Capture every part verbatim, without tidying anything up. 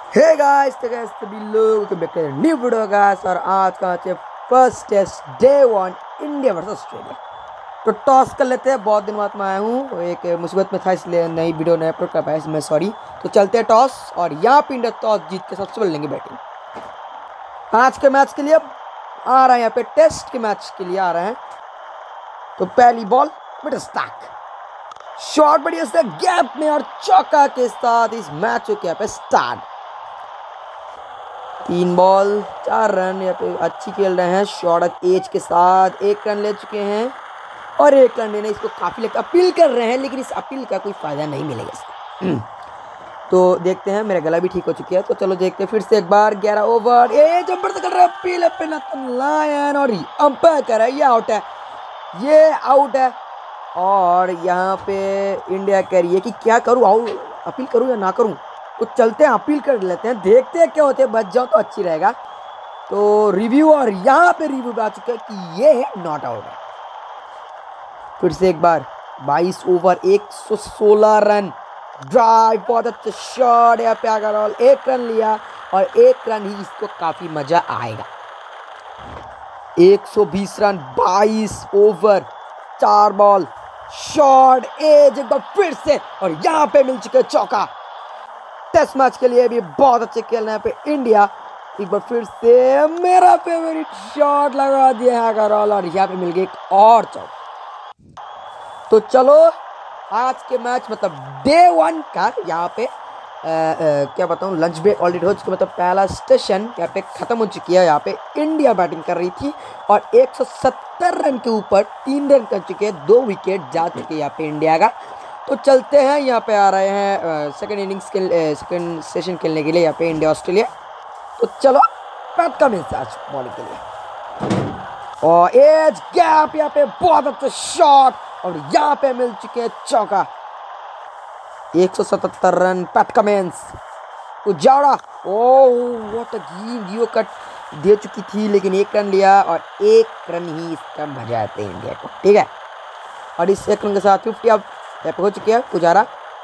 Hey guys तो guys सभी लोग welcome back to new video guys. और आज का है first test day one India versus Australia. तो टॉस कर लेते हैं। बहुत दिन बाद मैं आया हूँ, एक मुसीबत में था इसलिए नई वीडियो नहीं अपलोड कर पाया इसमें, सॉरी। तो चलते हैं टॉस और यहाँ पे इंडिया टॉस जीत के सबसे पहले लेंगे बैटिंग। आज के मैच के लिए आ रहे हैं, यहाँ पे टेस्ट के मैच के लिए आ रहे हैं। तो पहली बॉल मिड स्टैक शॉट बढ़िया से गैप में और चौका के साथ इस मैच को यहाँ पे स्टार्ट। तीन बॉल चार रन, यहाँ पे अच्छी खेल रहे हैं। शॉर्ट एज के साथ एक रन ले चुके हैं और एक रन लेने इसको काफ़ी लगता अपील कर रहे हैं, लेकिन इस अपील का कोई फ़ायदा नहीं मिलेगा इसको। तो देखते हैं, मेरा गला भी ठीक हो चुकी है। तो चलो देखते हैं फिर से एक बार। ग्यारह ओवर ए जबर से कर रहा है अपील पे नथन लायन और अंपायर कर रहा है, ये आउट है, ये आउट है। और यहाँ पे इंडिया कह रही है कि क्या करूँ, आउट अपील करूँ या ना करूँ। तो चलते हैं अपील कर लेते हैं, देखते हैं क्या होते हैं। बच जाओ तो अच्छी रहेगा। तो रिव्यू, और यहाँ पे रिव्यू आ चुका है कि ये है नॉट आउट है। फिर से एक बार बाईस ओवर एक सौ सोलह रन, ड्राइव बहुत अच्छा शॉट यहाँ पे अग्रवाल एक रन लिया और एक रन ही इसको काफ़ी मज़ा आएगा। एक सौ बीस रन बाईस ओवर चार बॉल, शॉट एज एक बार फिर से और यहाँ पे मिल चुका चौका। टेस्ट मैच के लिए भी बहुत अच्छे खेल रहे हैं पे इंडिया। एक बार फिर से मेरा फेवरेट शॉट लगा दिया है अग्रवाल और यहाँ पे मिल गया एक और चौका। तो चलो आज के मैच मतलब डे वन का यहाँ पे आ, आ, क्या बताऊँ, लंच ब्रेक ऑलरेडी हो चुका, मतलब पहला स्टेशन यहाँ पे ख़त्म हो चुकी है। यहाँ पे इंडिया बैटिंग कर रही थी और एक सौ सत्तर रन के ऊपर तीन रन कर चुके हैं, दो विकेट जा चुके हैं यहाँ पे इंडिया का। तो चलते हैं, यहाँ पे आ रहे हैं सेकंड इनिंग्स के सेकंड सेशन खेलने के लिए यहाँ पे इंडिया ऑस्ट्रेलिया। तो चलो पैट कमिंस आज बॉलिंग के लिए और एज गैप यहाँ पे बहुत अच्छा शॉट और यहाँ पे मिल चुके हैं चौका। एक सौ सतहत्तर रन पैट कमिंस उजाड़ा। Oh what a game, Jio cut दे चुकी थी लेकिन एक रन लिया और एक रन ही इसका मजा आते हैं इंडिया को, ठीक है। और इस एक रन के साथ फिफ्टी अब यहाँ पे हो चुके हैं। पुजारा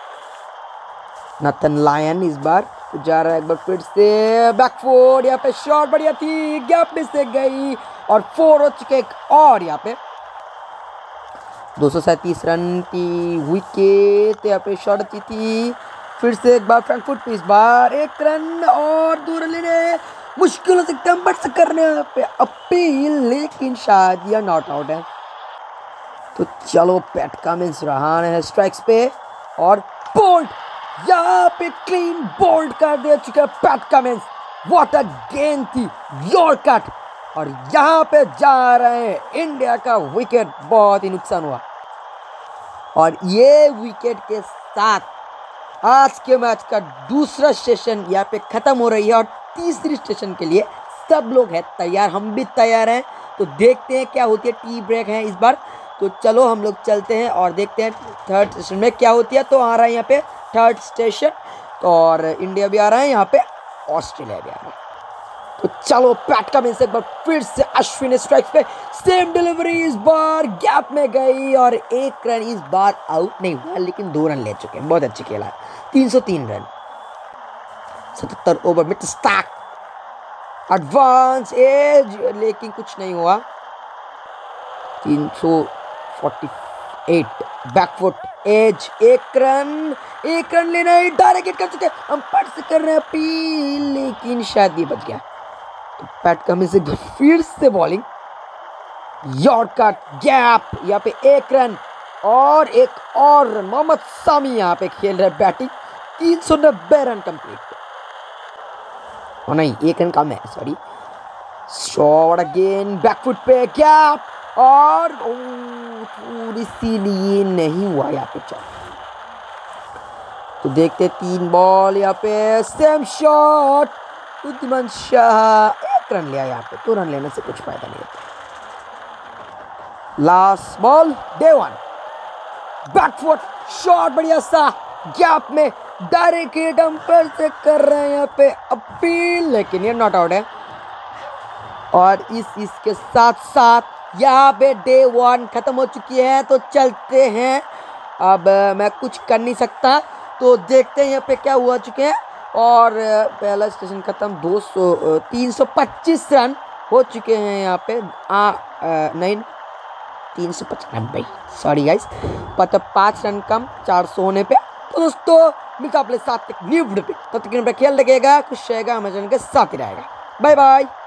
नथन लायन इस बार पुजारा एक बार फिर से बैकफुट, यहाँ पे शॉट बढ़िया थी, गैप में से गई और फोर हो चुके और यहाँ पे दो सौ सैंतीस रन की विकेट, यहाँ पे शॉट अच्छी थी। फिर से एक बार फ्रैंकफुट पे इस बार एक रन और दो रन लेने मुश्किल हो सकता है, बट से करने यहाँ पे अपील, लेकिन शायद यह नॉट आउट है। तो चलो पैट कमिंस रहा है स्ट्राइक्स पे और बोल्ड, यहाँ पे क्लीन बोल्ड कर दे चुके हैं पैट कमिंस। व्हाट अ गेंद थी, यॉर्कर, और यहाँ पे जा रहे हैं इंडिया का विकेट, बहुत ही नुकसान हुआ। और ये विकेट के साथ आज के मैच का दूसरा स्टेशन यहाँ पे खत्म हो रही है और तीसरी स्टेशन के लिए सब लोग हैं तैयार, हम भी तैयार हैं। तो देखते हैं क्या होती है, टी ब्रेक है इस बार। तो चलो हम लोग चलते हैं और देखते हैं थर्ड स्टेशन में क्या होती है। तो आ रहा है यहाँ पे थर्ड स्टेशन और इंडिया भी आ रहा है, यहाँ पे ऑस्ट्रेलिया भी आ रहा है। तो चलो पैट कमिंस एक बार फिर से अश्विन स्ट्राइक पे, सेम डिलीवरी इस बार गैप में गई और एक रन इस बार आउट नहीं हुआ, लेकिन दो रन ले चुके हैं, बहुत अच्छी खेला है। तीन सौ तीन रन सतहत्तर over mid stack advance edge, लेकिन कुछ नहीं हुआ। तीन सौ अड़तालीस बैकफुट एज एक रन, एक रन लेना है, डायरेक्ट कर चुके हम पट से कर रहे हैं अपील, लेकिन शायद ये बच गया। तो पैट कमिंस से फिर से बॉलिंग, यॉर्कर गैप, यहाँ पे एक रन और एक और रन। मोहम्मद सामी यहाँ पे खेल रहे बैटिंग, तीन सौ नब्बे रन कंप्लीट, और नहीं एक रन कम है, सॉरी। शॉट अगेन बैकफुट पे गैप और थोड़ी सी लिए नहीं हुआ यहाँ पे चल। तो देखते तीन बॉल यहाँ पे सेम शॉट, उद्दीमान शाह एक रन लिया, यहाँ पे दो रन लेने से कुछ फायदा नहीं होता। Last ball day one, back foot shot बढ़िया सा गैप में, डायरेक्ट हिट अंपायर से कर रहे हैं यहाँ पे अपील, लेकिन ये नॉट आउट है। और इस इसके साथ साथ यहाँ पे डे वन खत्म हो चुकी है। तो चलते हैं, अब मैं कुछ कर नहीं सकता, तो देखते हैं यहाँ पे क्या हुआ चुके हैं। और पहला स्टेशन खत्म। दो सौ तीन सौ पच्चीस रन हो चुके हैं यहाँ पे। आ, आ नहीं तीन सौ पचानबे सॉरी गाइस, मतलब पाँच रन कम चार सौ होने पे। तो दोस्तों मिलता अपने साथ एक न्यू वीडियो पे, तब तक ख्याल रखिएगा, खुश रहेगा, हमारे चैनल के साथ ही रहेगा। Bye bye.